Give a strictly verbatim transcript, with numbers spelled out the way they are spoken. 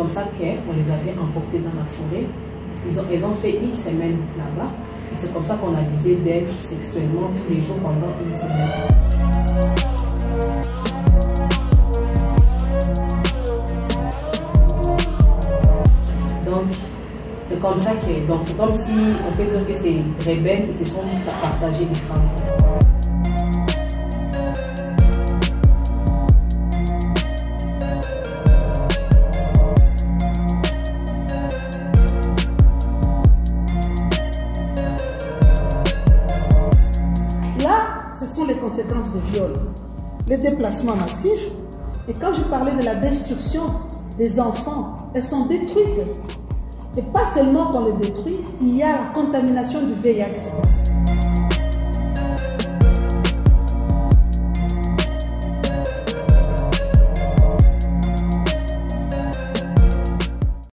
comme ça qu'on les avait emportés dans la forêt. Ils ont, ils ont fait une semaine là-bas. Et c'est comme ça qu'on a abusé d'elles sexuellement tous les jours pendant une semaine. Donc, c'est comme ça que, donc c'est comme si on peut dire que c'est rebelles qui se sont partagés les femmes. Là, ce sont les conséquences du viol, les déplacements massifs. Et quand je parlais de la destruction des enfants, elles sont détruites. Et pas seulement qu'on les détruit, il y a la contamination du V I H.